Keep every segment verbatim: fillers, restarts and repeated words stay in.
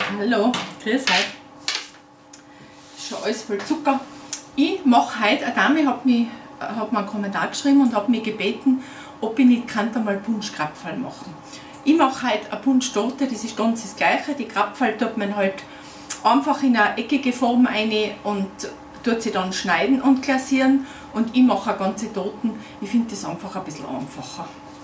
Hallo, grüß euch. Schon alles voll Zucker. Ich mache heute, eine Dame hat, mich, hat mir einen Kommentar geschrieben und hat mich gebeten, ob ich nicht kann mal Punschkrapferl machen. Ich mache heute eine Punschtorte, das ist ganz das Gleiche. Die Krapferl tut man halt einfach in eine eckige Form rein und tut sie dann schneiden und glasieren. Und ich mache eine ganze Torten. Ich finde das einfach ein bisschen einfacher.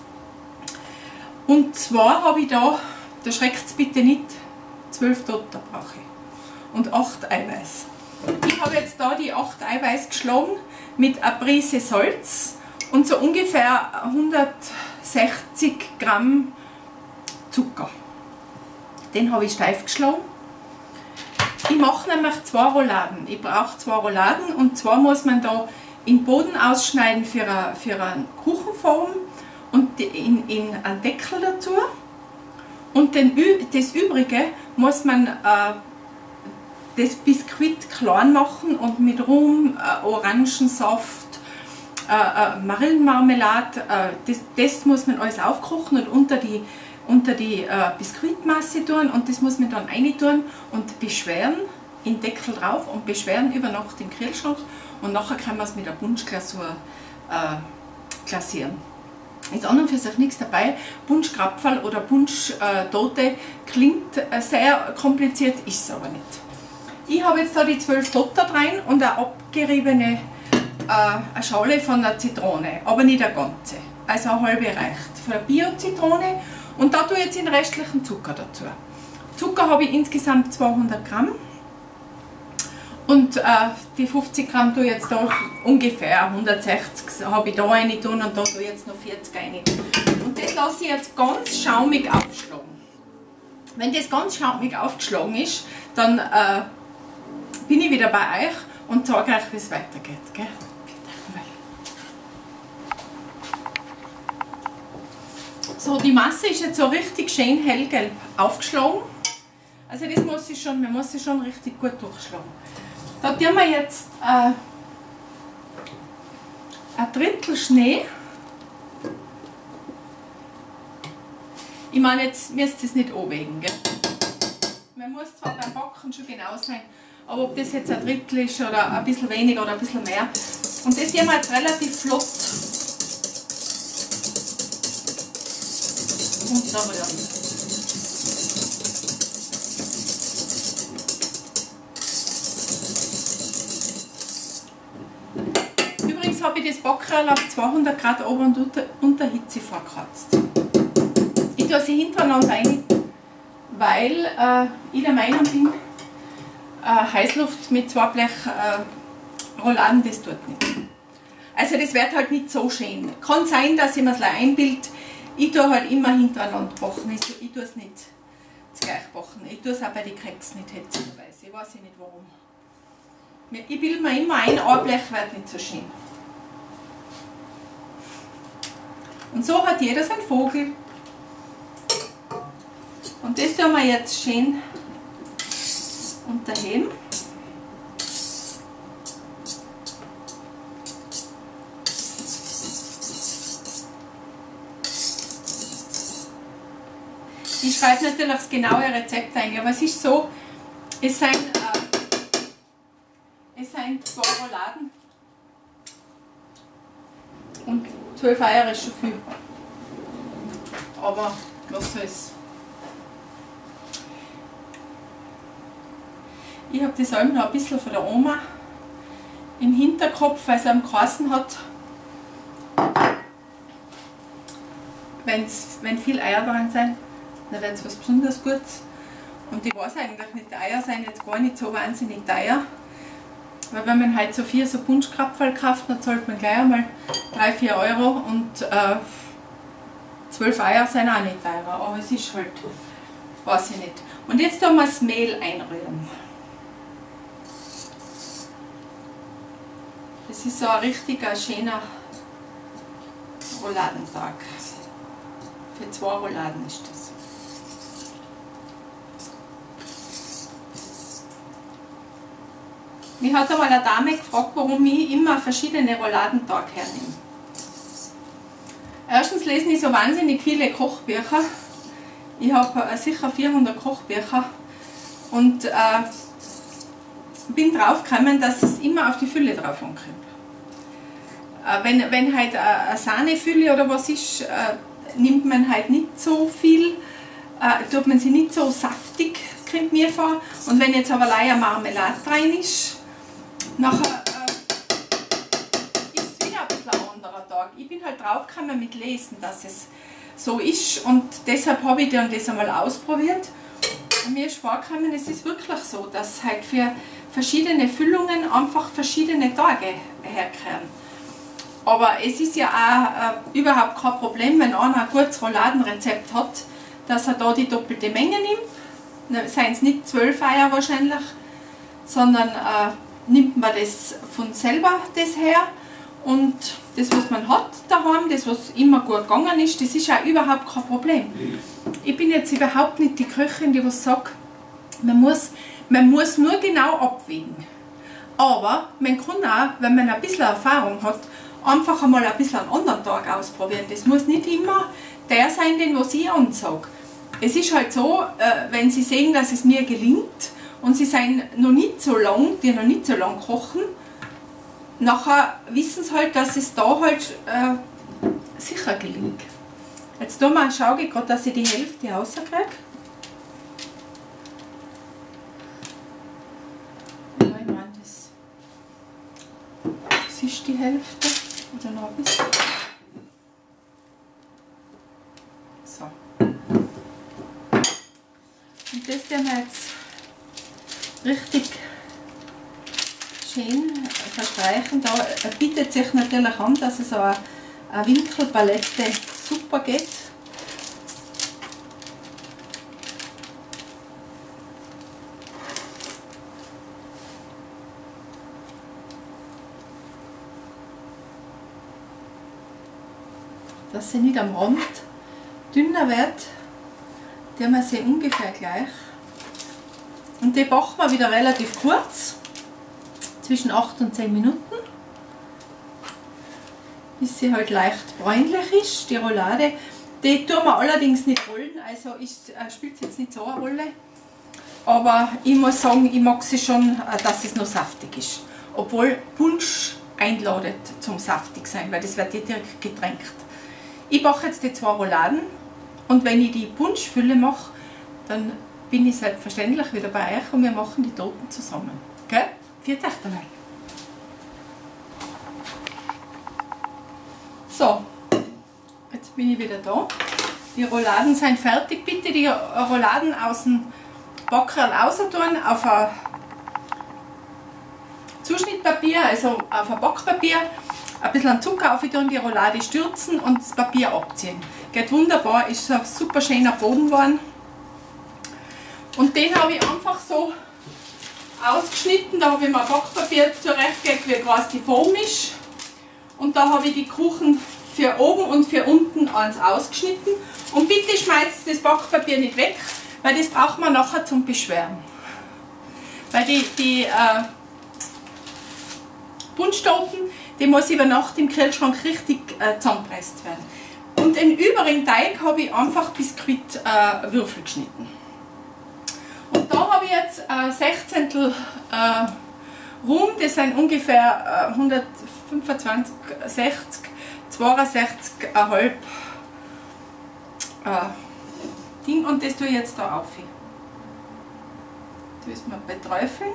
Und zwar habe ich da, da schreckt es bitte nicht, zwölf Dotter brauche ich und acht Eiweiß. Ich habe jetzt da die acht Eiweiß geschlagen mit einer Prise Salz und so ungefähr hundertsechzig Gramm Zucker. Den habe ich steif geschlagen. Ich mache nämlich zwei Rouladen. Ich brauche zwei Rouladen und zwar muss man da den Boden ausschneiden für eine, für eine Kuchenform und in, in einen Deckel dazu. Und den, das Übrige muss man äh, das Biskuit klein machen und mit Rum, äh, Orangensaft, äh, äh, Marillenmarmelade, äh, das, das muss man alles aufkochen und unter die, unter die äh, Biskuitmasse tun und das muss man dann rein tun und beschweren, den Deckel drauf und beschweren über Nacht im Kühlschrank und nachher kann man es mit der Punschglasur äh, glasieren. Ist an und für sich nichts dabei. Punschkrapferl oder Punschtorte klingt sehr kompliziert, ist es aber nicht. Ich habe jetzt da die zwölf Dotter rein und eine abgeriebene äh, eine Schale von der Zitrone, aber nicht eine ganze. Also eine halbe reicht. Von der Bio-Zitrone und da tue ich jetzt den restlichen Zucker dazu. Zucker habe ich insgesamt zweihundert Gramm. Und äh, die fünfzig Gramm tue ich jetzt da ungefähr, hundertsechzig habe ich da rein tun und da tue ich jetzt noch vierzig rein. Und das lasse ich jetzt ganz schaumig aufschlagen. Wenn das ganz schaumig aufgeschlagen ist, dann äh, bin ich wieder bei euch und zeige euch, wie es weitergeht. Gell? So, die Masse ist jetzt so richtig schön hellgelb aufgeschlagen. Also das muss ich schon, man muss sie schon richtig gut durchschlagen. Da tun wir jetzt äh, ein Drittel Schnee. Ich meine, jetzt müsst ihr es nicht abwägen. Gell? Man muss zwar beim Backen schon genau sein, aber ob das jetzt ein Drittel ist oder ein bisschen weniger oder ein bisschen mehr. Und das tun wir jetzt relativ flott runterrühren. Habe ich das Backerl auf zweihundert Grad Ober- und unter, Unterhitze vorgekratzt. Ich tue sie hintereinander rein, weil äh, ich der Meinung bin, äh, Heißluft mit zwei Blech äh, Rouladen, das tut nicht. Also das wird halt nicht so schön. Kann sein, dass ich mir es einbilde. Ich tue halt immer hintereinander backen. Ich, ich tue es nicht gleich backen. Ich tue es auch bei den Keksen nicht hetzenderweise. Ich weiß nicht warum. Ich bilde mir immer ein, ein Blech wird nicht so schön. Und so hat jeder seinen Vogel. Und das tun wir jetzt schön unterheben. Ich schreibe natürlich das genaue Rezept ein, aber es ist so, es sind, äh, es sind zwei Rouladen und zwölf Eier ist schon viel. Aber was soll's. Ich habe das auch noch ein bisschen von der Oma im Hinterkopf, weil sie am geheißen hat, wenn's, wenn viel Eier drin sind, dann wird es was besonders Gutes. Und ich weiß eigentlich nicht, die Eier sind jetzt gar nicht so wahnsinnig teuer. Weil wenn man halt so viel so Punschkrapferl kauft, dann zahlt man gleich einmal drei bis vier Euro und äh, zwölf Eier sind auch nicht teurer, aber es ist halt, weiß ich nicht. Und jetzt tun wir das Mehl einrühren. Das ist so ein richtiger, schöner Rouladentag. Für zwei Rouladen ist das. Mich hat einmal eine Dame gefragt, warum ich immer verschiedene Rouladentage hernehme. Erstens lese ich so wahnsinnig viele Kochbücher. Ich habe sicher vierhundert Kochbücher Und äh, bin drauf gekommen, dass es immer auf die Fülle drauf ankommt. Äh, wenn, wenn halt eine Sahnefülle oder was ist, äh, nimmt man halt nicht so viel, äh, tut man sie nicht so saftig, kommt mir vor. Und wenn jetzt aber leider Marmelade rein ist, nachher äh, ist es wieder ein bisschen ein anderer Tag. Ich bin halt drauf gekommen mit Lesen, dass es so ist, und deshalb habe ich dann das einmal ausprobiert. Und mir ist vorgekommen, es ist wirklich so, dass halt für verschiedene Füllungen einfach verschiedene Tage herkehren. Aber es ist ja auch äh, überhaupt kein Problem, wenn einer ein gutes Rouladenrezept hat, dass er da die doppelte Menge nimmt. Seien es nicht zwölf Eier wahrscheinlich, sondern äh, nimmt man das von selber das her. Und das, was man hat daheim, das, was immer gut gegangen ist, das ist auch überhaupt kein Problem. Ich bin jetzt überhaupt nicht die Köchin, die was sagt, man muss, man muss nur genau abwägen. Aber man kann auch, wenn man ein bisschen Erfahrung hat, einfach einmal ein bisschen einen anderen Tag ausprobieren. Das muss nicht immer der sein, den was ich ansage. Es ist halt so, wenn Sie sehen, dass es mir gelingt und Sie sind noch nicht so lang, die noch nicht so lang kochen, nachher wissen Sie halt, dass es da halt äh, sicher gelingt. Jetzt da mal schaue ich gerade, dass ich die Hälfte rauskriege. Ja, ich meine, das, das ist die Hälfte. Oder noch ein bisschen. So. Und das werden wir jetzt richtig schön verstreichen. Da bietet sich natürlich an, dass es so eine, eine Winkelpalette super geht. Dass sie nicht am Rand dünner wird, die haben wir sie ungefähr gleich. Und die backen wir wieder relativ kurz, zwischen acht und zehn Minuten, bis sie halt leicht bräunlich ist. Die Roulade, die tun wir allerdings nicht rollen, also ist, äh, spielt jetzt nicht so eine Rolle. Aber ich muss sagen, ich mag sie schon, äh, dass es noch saftig ist. Obwohl Punsch einladet zum saftig sein, weil das wird ja direkt getränkt. Ich mache jetzt die zwei Rouladen, und wenn ich die Punschfülle mache, dann bin ich selbstverständlich wieder bei euch und wir machen die Torten zusammen. Gell? Viert euch einmal. So, jetzt bin ich wieder da. Die Rouladen sind fertig. Bitte die Rouladen aus dem Backerl raustun auf ein Zuschnittpapier, also auf ein Backpapier. Ein bisschen Zucker auf und die Roulade stürzen und das Papier abziehen. Geht wunderbar, ist so ein super schöner Boden geworden. Und den habe ich einfach so ausgeschnitten. Da habe ich mir ein Backpapier zurechtgelegt, wie groß die Form ist. Und da habe ich die Kuchen für oben und für unten eins ausgeschnitten. Und bitte schmeißt das Backpapier nicht weg, weil das braucht man nachher zum Beschweren. Weil die, die äh, Punschtorten, die muss über Nacht im Kühlschrank richtig äh, zusammengepresst werden. Und den übrigen Teig habe ich einfach Biskuitwürfel äh, geschnitten. Und da habe ich jetzt äh, Sechzehntel äh, Rum, das sind ungefähr äh, hundertfünfundzwanzig, sechzig, zweiundsechzig Komma fünf äh, Ding, und das tue ich jetzt da auf. Das müssen wir beträufeln.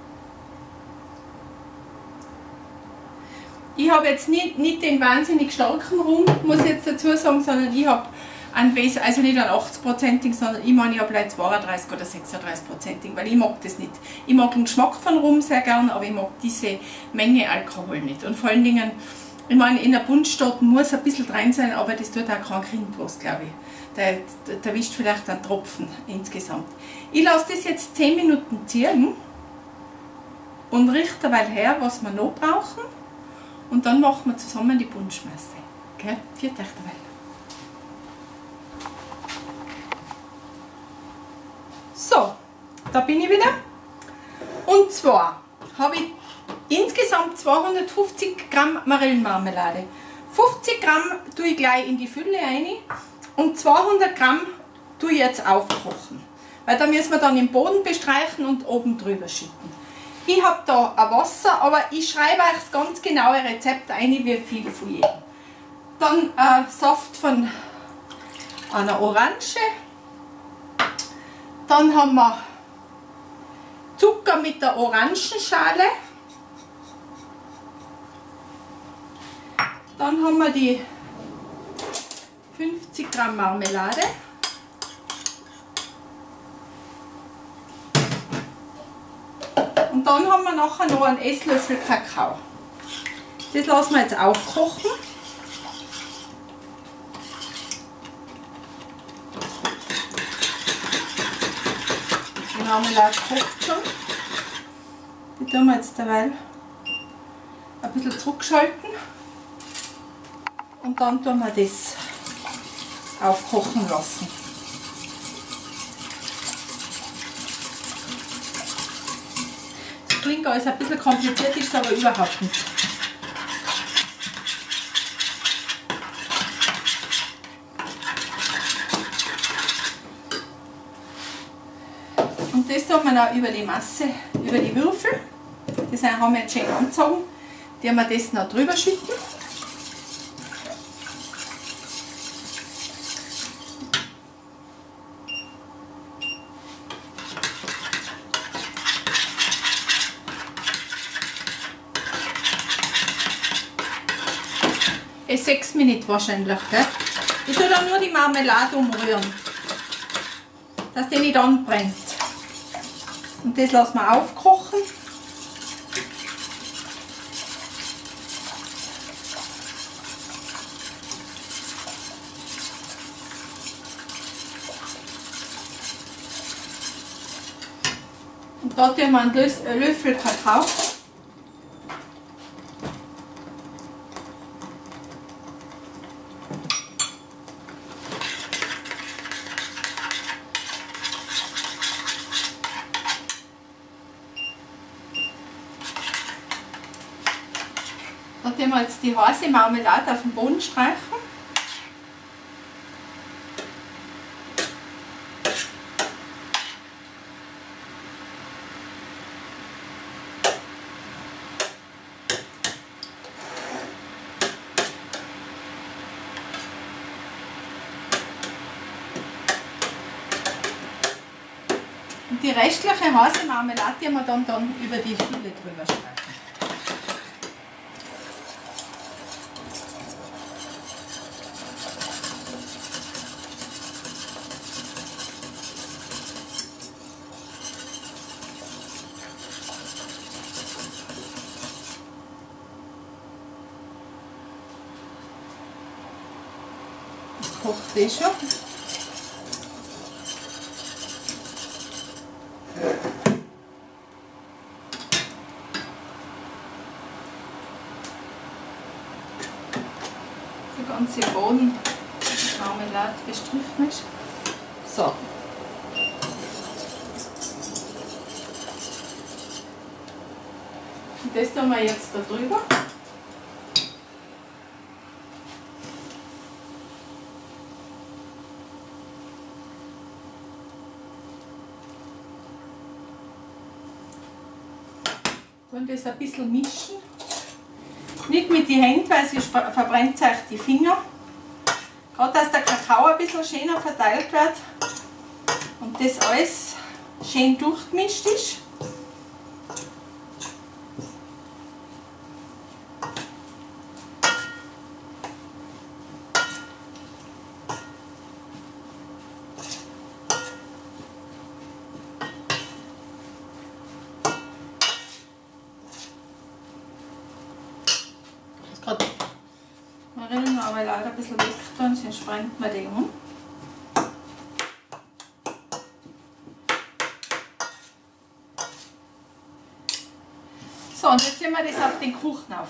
Ich habe jetzt nicht, nicht den wahnsinnig starken Rum, muss ich jetzt dazu sagen, sondern ich habe einen Base, also nicht einen achtzig prozentigen, sondern ich meine, ich habe vielleicht zweiunddreißig oder sechsunddreißig prozentigen, weil ich mag das nicht. Ich mag den Geschmack von Rum sehr gern, aber ich mag diese Menge Alkohol nicht. Und vor allen Dingen, ich meine, in der Punschtorte muss ein bisschen drin sein, aber das tut auch kein Kind was, glaube ich. Der, der wischt vielleicht einen Tropfen insgesamt. Ich lasse das jetzt zehn Minuten ziehen und richte dabei her, was wir noch brauchen. Und dann machen wir zusammen die Punschmasse. Okay? Viert euch dabei. So, da bin ich wieder. Und zwar habe ich insgesamt zweihundertfünfzig Gramm Marillenmarmelade. fünfzig Gramm tue ich gleich in die Fülle rein und zweihundert Gramm tue ich jetzt aufkochen. weil da müssen wir dann den Boden bestreichen und oben drüber schütten. Ich habe da ein Wasser, aber ich schreibe euch das ganz genaue Rezept ein, wie viel von jedem. Dann äh, Saft von einer Orange. Dann haben wir Zucker mit der Orangenschale. Dann haben wir die fünfzig Gramm Marmelade. Und dann haben wir nachher noch einen Esslöffel Kakao. Das lassen wir jetzt aufkochen. Die Marmelade kocht schon. Die tun wir jetzt derweil ein bisschen zurückschalten. Und dann tun wir das aufkochen lassen. Das klingt alles ein bisschen kompliziert, ist aber überhaupt nicht. Und das tun wir noch über die Masse, über die Würfel. Das haben wir jetzt schön angezogen. Die haben wir das noch drüber schütten. Sechs Minuten wahrscheinlich, gell? Ich tue dann nur die Marmelade umrühren, dass die nicht anbrennt. Und das lassen wir aufkochen. Und da tun wir einen Löffel Kakao. Da tun wir jetzt die heiße Marmelade auf den Boden streichen. Und die restliche heiße Marmelade die wir dann, dann über die Fülle drüber streichen. Kocht das schon. Der ganze Boden mit Marmelade bestrichen ist. So. Und das tun wir jetzt da drüber. Und das ein bisschen mischen. Nicht mit den Händen, weil sie verbrennt euch die Finger. Gerade dass der Kakao ein bisschen schöner verteilt wird und das alles schön durchgemischt ist. Aber leider ein bisschen wegtun, sonst brennt man den um. So, und jetzt ziehen wir das auf den Kuchen auf.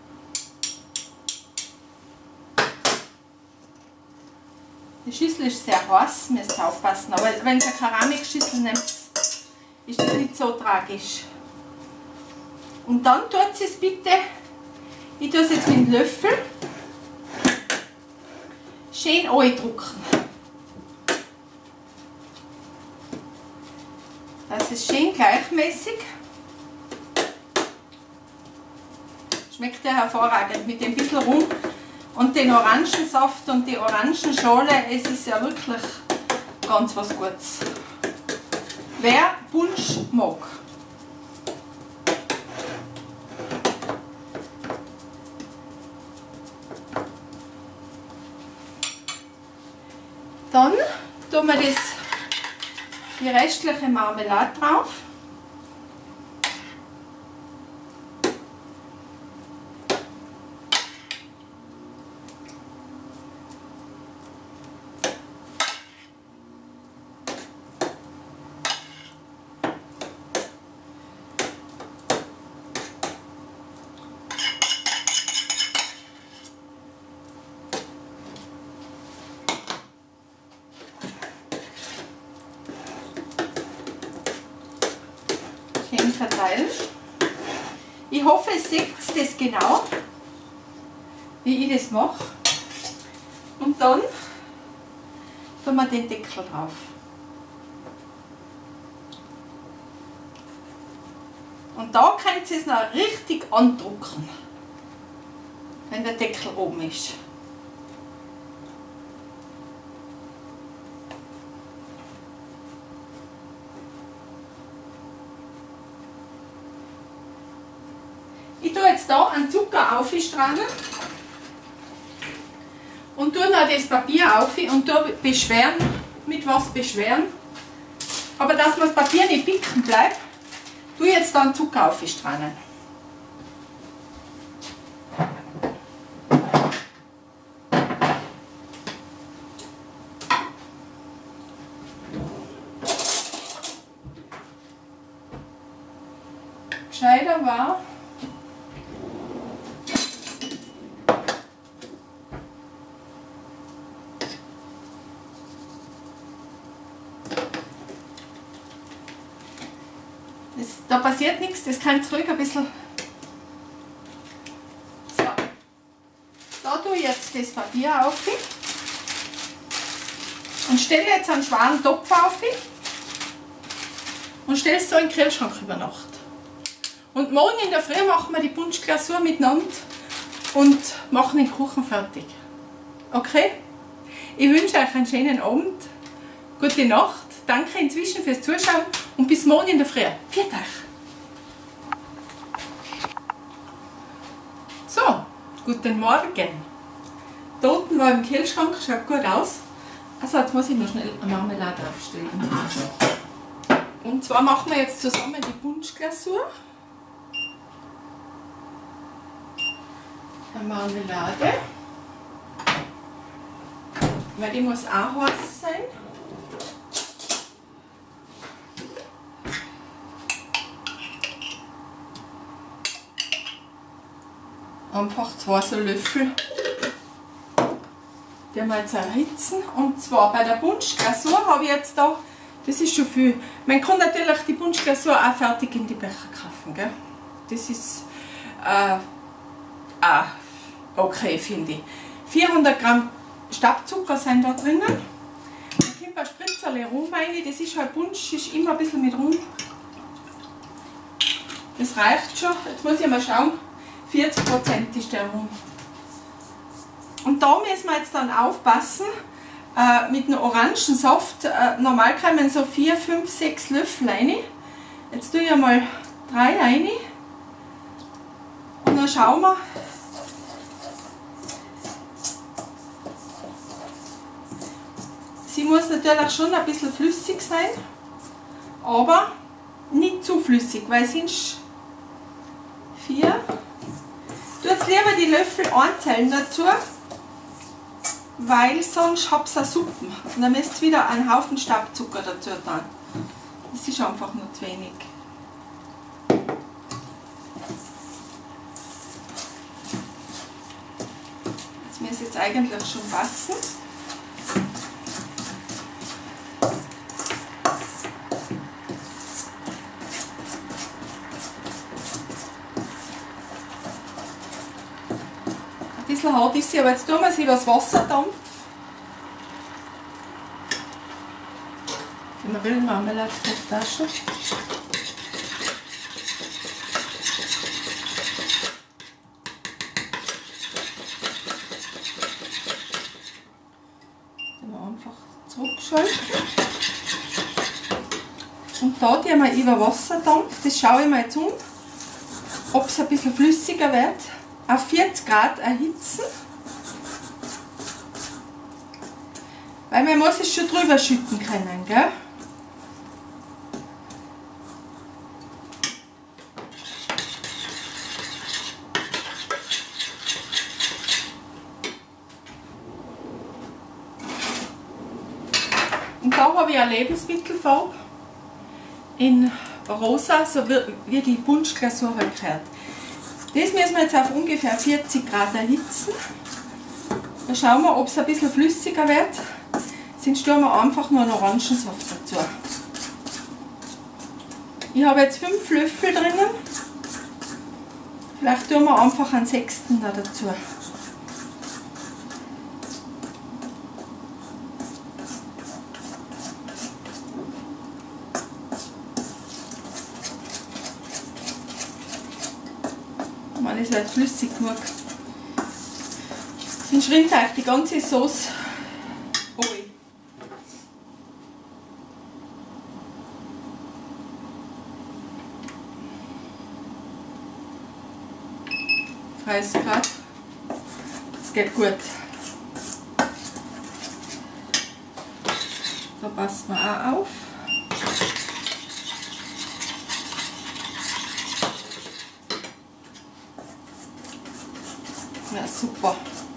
Die Schüssel ist sehr heiß, müsst ihr aufpassen, aber wenn ihr eine Keramikschüssel nehmt, ist das nicht so tragisch. Und dann tut es bitte, ich tue es jetzt mit dem Löffel schön eindrücken. es schön gleichmäßig. Schmeckt ja hervorragend mit dem bisschen Rum und den Orangensaft und die Orangenschale. Es ist ja wirklich ganz was Gutes. Wer Punsch mag. Dann tun wir das, die restliche Marmelade drauf. Schön verteilen. Ich hoffe, ihr seht das genau, wie ich das mache. Und dann tun wir den Deckel drauf. Und da könnt ihr es noch richtig andrucken, wenn der Deckel oben ist. Ich tue jetzt hier einen Zucker aufstrahlen und tue noch das Papier auf und tue beschweren, mit was beschweren. Aber dass mir das Papier nicht picken bleibt, tue ich jetzt dann Zucker aufstrahlen. Gescheiter war, Das, da passiert nichts, das kann ich ruhig ein bisschen. So. Da tue ich jetzt das Papier auf und stelle jetzt einen schweren Topf auf und stelle es so in den Kühlschrank über Nacht. Und morgen in der Früh machen wir die Punschglasur miteinander und machen den Kuchen fertig. Okay? Ich wünsche euch einen schönen Abend, gute Nacht, danke inzwischen fürs Zuschauen und bis morgen in der Früh. Viert euch! So, guten Morgen. Da unten war im Kühlschrank, schaut gut aus. Also jetzt muss ich noch schnell eine Marmelade aufstellen. Und zwar machen wir jetzt zusammen die Punschglasur. Eine Marmelade. Weil die muss auch heiß sein. Einfach zwei so Löffel, die wir jetzt erhitzen. Und zwar bei der Punschglasur habe ich jetzt da, das ist schon viel. Man kann natürlich die Punschglasur auch fertig in die Becher kaufen, gell? Das ist äh, auch okay, finde ich. vierhundert Gramm Stabzucker sind da drinnen. Dann kommt ein Spritzerle Rum rein. Das ist halt Punsch, ist immer ein bisschen mit Rum. Das reicht schon. Jetzt muss ich mal schauen. vierzig Prozent ist der Rum. Und da müssen wir jetzt dann aufpassen, äh, mit einem Orangensaft. Äh, normal kommen so vier, fünf, sechs Löffel rein. Jetzt tue ich einmal drei rein. Und dann schauen wir. Sie muss natürlich schon ein bisschen flüssig sein, aber nicht zu flüssig, weil sonst vier. Du jetzt lieber die Löffel einzählen dazu, weil sonst habt ihr Suppen. Und dann müsst ihr wieder einen Haufen Stabzucker dazu tun. Das ist einfach nur zu wenig. Das müsste jetzt eigentlich schon passen. Ein bisschen hart ist sie, aber jetzt tun wir sie über das Wasserdampf. Marillenmarmelade kocht auch schon. Dann einfach zurückschalten. Und da tun wir über Wasserdampf, das schaue ich mir jetzt um, ob es ein bisschen flüssiger wird, auf vierzig Grad erhitzen. Weil man muss es schon drüber schütten können, gell? Und da habe ich eine Lebensmittelfarbe in rosa, so wie die Punschglasur halt gehört. Das müssen wir jetzt auf ungefähr vierzig Grad erhitzen. Da schauen wir, ob es ein bisschen flüssiger wird. Sonst tun wir einfach nur einen Orangensaft dazu. Ich habe jetzt fünf Löffel drinnen. Vielleicht tun wir einfach einen sechsten da dazu. Man ist halt flüssig genug. Sonst schrimmt euch die ganze Sauce ein. dreißig Grad. Das geht gut. Da passen wir auch auf. Ja, super.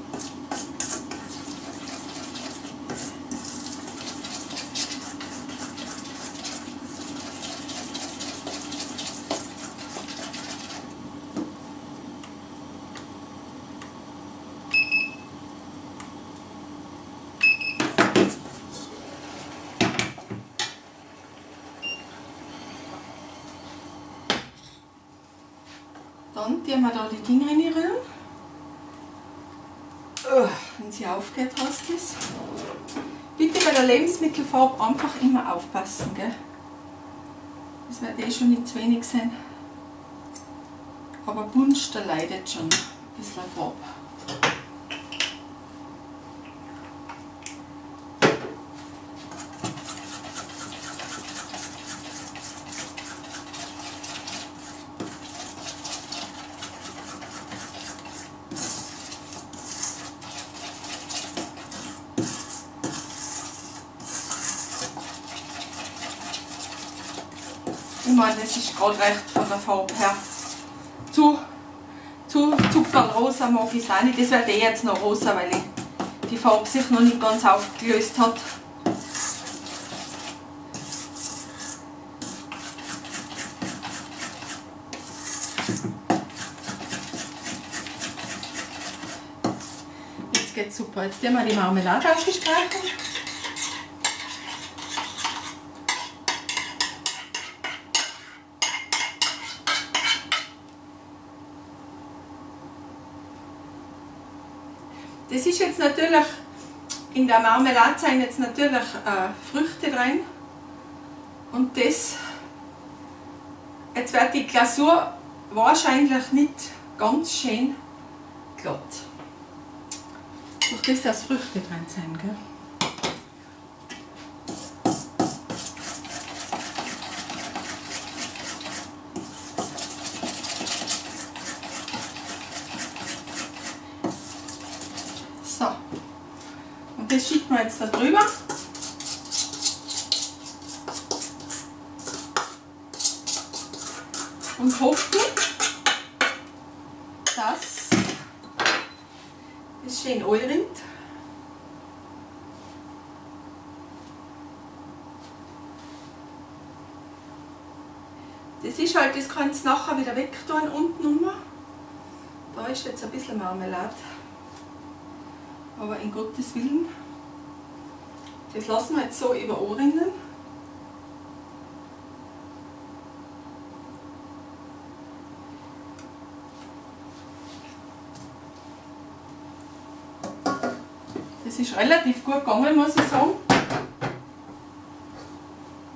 Dann tun wir da die Dinge reinrühren. Wenn sie aufgeht, hast du es. Bitte bei der Lebensmittelfarbe einfach immer aufpassen, gell? Das wird eh schon nicht zu wenig sein. Aber Punsch, der leidet schon ein bisschen Farbe. Ich meine, das ist gerade recht von der Farbe her. Zu, zu zuckerrosa mag ich es auch nicht. Das wird eh jetzt noch rosa, weil ich die Farbe sich noch nicht ganz aufgelöst hat. Jetzt geht's super. Jetzt tun wir die Marmelade aufstreichen. Das ist jetzt natürlich, in der Marmelade sind jetzt natürlich äh, Früchte drin und das, jetzt wird die Glasur wahrscheinlich nicht ganz schön glatt. Durch das, dass Früchte drin sind, gell? So, und das schickt man jetzt da drüber. Und hoffen, dass es schön anrinnt. Das ist halt, das kannst du nachher wieder wegtun, unten rum. Da ist jetzt ein bisschen Marmelade. Aber in Gottes Willen, das lassen wir jetzt so über anrinnen. Das ist relativ gut gegangen, muss ich sagen.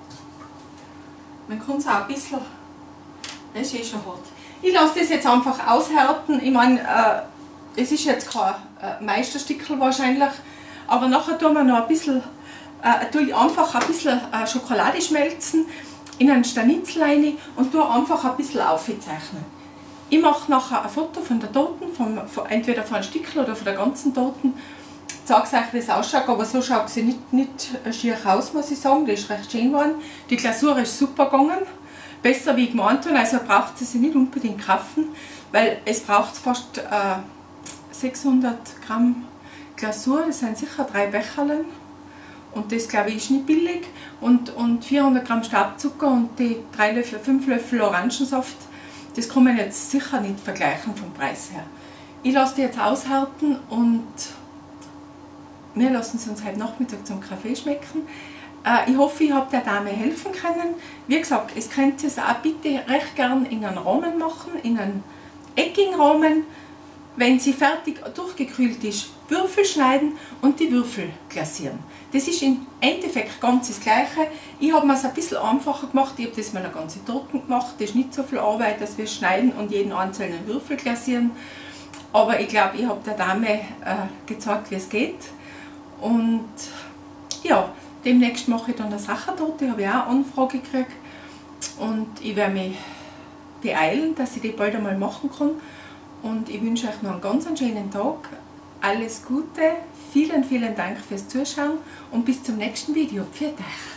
dann kann es auch ein bisschen, das ist eh schon hart. Ich lasse das jetzt einfach aushärten. Ich meine, äh, es ist jetzt kein äh, Meisterstickel wahrscheinlich, aber nachher tun wir noch ein bisschen, äh, tue ich einfach ein bisschen äh, Schokolade schmelzen in einen Stanitzel rein und tue einfach ein bisschen aufzeichnen. Ich mache nachher ein Foto von der Torte, vom, von, entweder von einem Stickel oder von der ganzen Torte. Ich zeige euch, wie es ausschaut, aber so schaut sie nicht, nicht schier aus, muss ich sagen. Die ist recht schön geworden. Die Glasur ist super gegangen, besser wie ich gemeint habe, also braucht sie sich nicht unbedingt kaufen, weil es braucht fast äh, sechshundert Gramm Glasur, das sind sicher drei Becherlen. Und das, glaube ich, ist nicht billig. Und, und vierhundert Gramm Stabzucker und die drei Löffel, fünf Löffel Orangensaft, das kann man jetzt sicher nicht vergleichen vom Preis her. Ich lasse die jetzt aushärten und wir lassen sie uns heute Nachmittag zum Kaffee schmecken. Äh, ich hoffe, ich habe der Dame helfen können. Wie gesagt, es könnt ihr es auch bitte recht gern in einen Rahmen machen, in einen eckigen Rahmen. Wenn sie fertig durchgekühlt ist, Würfel schneiden und die Würfel glasieren. Das ist im Endeffekt ganz das Gleiche. Ich habe mir es ein bisschen einfacher gemacht. Ich habe das mal eine ganze Torte gemacht. Das ist nicht so viel Arbeit, dass wir schneiden und jeden einzelnen Würfel glasieren. Aber ich glaube, ich habe der Dame äh, gezeigt, wie es geht. Und ja, demnächst mache ich dann eine Sachertorte. Da habe ich auch eine Anfrage gekriegt. Und ich werde mich beeilen, dass ich die bald einmal machen kann. Und ich wünsche euch noch einen ganz schönen Tag. Alles Gute, vielen, vielen Dank fürs Zuschauen und bis zum nächsten Video. Pfiat euch!